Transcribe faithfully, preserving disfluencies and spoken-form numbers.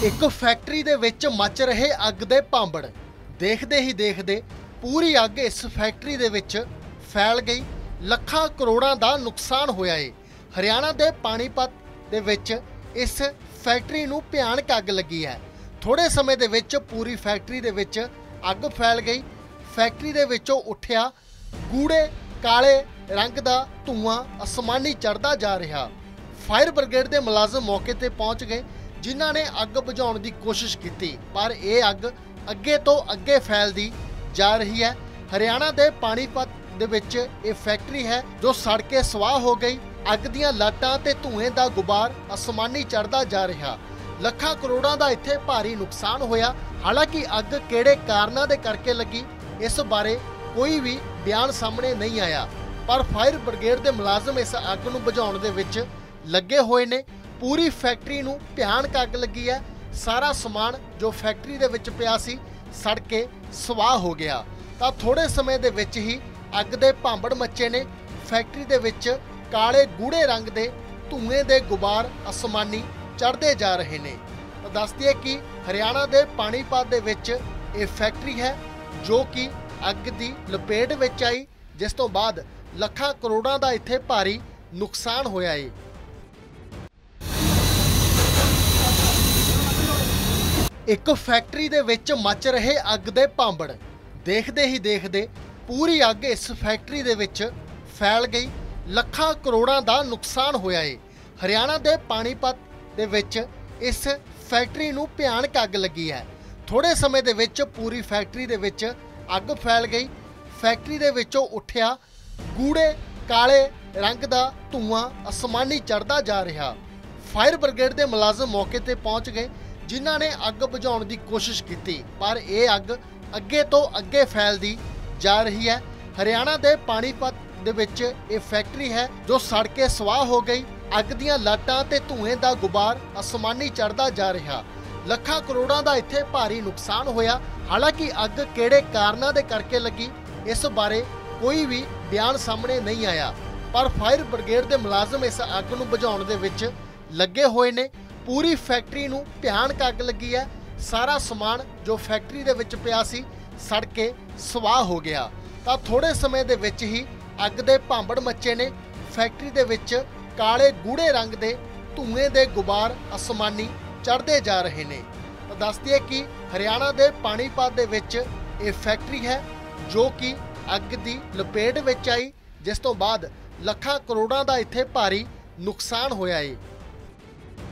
ਇੱਕ ਫੈਕਟਰੀ ਦੇ ਵਿੱਚ ਮੱਚ ਰਹੇ ਅੱਗ ਦੇ ਭਾਂਬੜ ਦੇਖਦੇ ਹੀ ਦੇਖਦੇ ਪੂਰੀ ਅੱਗ ਇਸ ਫੈਕਟਰੀ ਦੇ ਵਿੱਚ ਫੈਲ ਗਈ। ਲੱਖਾਂ ਕਰੋੜਾਂ ਦਾ ਨੁਕਸਾਨ ਹੋਇਆ ਏ। ਹਰਿਆਣਾ ਦੇ ਪਾਣੀਪਤ ਦੇ ਵਿੱਚ ਇਸ ਫੈਕਟਰੀ ਨੂੰ ਭਿਆਨਕ ਅੱਗ ਲੱਗੀ ਹੈ। ਥੋੜੇ ਸਮੇਂ ਦੇ ਵਿੱਚ ਪੂਰੀ ਫੈਕਟਰੀ ਦੇ ਵਿੱਚ ਅੱਗ ਫੈਲ ਗਈ। ਫੈਕਟਰੀ ਦੇ ਵਿੱਚੋਂ ਉੱਠਿਆ ਗੂੜੇ ਕਾਲੇ रंग का धुआं आसमानी चढ़ता जा रहा। फायर ब्रिगेड के मुलाजम मौके पर पहुंच गए, जिन्हों ने अग बुझाने की कोशिश की, पर यह अग अगे तो अगे फैलती जा रही है। हरियाणा के पानीपत दे विच ये फैक्ट्री है जो सड़ के स्वाह हो गई। अग दियां लाटां ते धुएं का गुबार आसमानी चढ़ता जा रहा। ਲੱਖਾਂ ਕਰੋੜਾਂ ਦਾ ਇੱਥੇ ਭਾਰੀ ਨੁਕਸਾਨ ਹੋਇਆ। ਹਾਲਾਂਕਿ ਅੱਗ ਕਿਹੜੇ ਕਾਰਨਾਂ ਦੇ ਕਰਕੇ ਲੱਗੀ ਇਸ ਬਾਰੇ ਕੋਈ ਵੀ ਬਿਆਨ ਸਾਹਮਣੇ ਨਹੀਂ ਆਇਆ, पर फायर ब्रिगेड के मुलाजम इस अग नूं बुझाउण दे विच लगे हुए ने। पूरी फैक्ट्री नूं भयानक अग लगी है। सारा समान जो फैक्ट्री दे विच पिया सी सड़ के स्वाह हो गया। तां थोड़े समय दे विच ही अग दे भांबड़ मचे ने। फैक्ट्री दे विच काले गूढ़े रंग दे धुएं दे गुबार आसमानी चढ़ते जा रहे ने। तां दस दईए कि हरियाणा दे पानीपत दे विच ये फैक्ट्री है जो कि अग दी लपेट विच आई, जिस तो बाद ਲੱਖਾਂ ਕਰੋੜਾਂ ਦਾ ਇੱਥੇ ਭਾਰੀ ਨੁਕਸਾਨ ਹੋਇਆ ਏ। ਇੱਕ ਫੈਕਟਰੀ ਦੇ ਵਿੱਚ ਮੱਚ ਰਹੇ ਅੱਗ ਦੇ ਭਾਂਬੜ ਦੇਖਦੇ ਹੀ ਦੇਖਦੇ ਪੂਰੀ ਅੱਗ ਇਸ ਫੈਕਟਰੀ ਦੇ ਵਿੱਚ ਫੈਲ ਗਈ। ਲੱਖਾਂ ਕਰੋੜਾਂ ਦਾ ਨੁਕਸਾਨ ਹੋਇਆ ਏ। ਹਰਿਆਣਾ ਦੇ ਪਾਣੀਪਤ ਦੇ ਵਿੱਚ ਇਸ ਫੈਕਟਰੀ ਨੂੰ ਭਿਆਨਕ ਅੱਗ ਲੱਗੀ ਹੈ। ਥੋੜੇ ਸਮੇਂ ਦੇ ਵਿੱਚ ਪੂਰੀ ਫੈਕਟਰੀ ਦੇ ਵਿੱਚ ਅੱਗ ਫੈਲ ਗਈ। ਫੈਕਟਰੀ ਦੇ ਵਿੱਚੋਂ ਉੱਠਿਆ गूढ़े काले रंग का धुआं आसमानी चढ़ता जा रहा। फायर ब्रिगेड के मुलाजम मौके पर पहुंच गए, जिन्हों ने अग बुझाने की कोशिश की, पर यह अग अगे तो अगे फैलती जा रही है। हरियाणा के पानीपत दे विच ये फैक्ट्री है जो सड़ के स्वाह हो गई। अग दियां लाटां ते धुएं का गुबार आसमानी चढ़ता जा रहा। ਲੱਖਾਂ ਕਰੋੜਾਂ ਦਾ ਇੱਥੇ भारी नुकसान होया। हालांकि अग किहड़े कारणों के करके लगी इस बारे कोई भी बयान सामने नहीं आया, पर फायर ब्रिगेड के मुलाजम इस अग नूं बुझाउण दे विच लगे हुए ने। पूरी फैक्ट्री नूं भयानक अग लगी है। सारा समान जो फैक्ट्री दे विच पिया सी सड़ के स्वाह हो गया। तां थोड़े समय दे विच ही अग दे भांबड़ मचे ने। फैक्ट्री दे विच काले गूढ़े रंग दे धुएं दे गुबार आसमानी चढ़ते जा रहे ने। तां दस दईए कि हरियाणा के पानीपत दे विच ये फैक्ट्री है जो कि अग की लपेट विच आई, जिस तो बाद ਲੱਖਾਂ ਕਰੋੜਾਂ ਦਾ ਇੱਥੇ ਭਾਰੀ ਨੁਕਸਾਨ ਹੋਇਆ ਏ।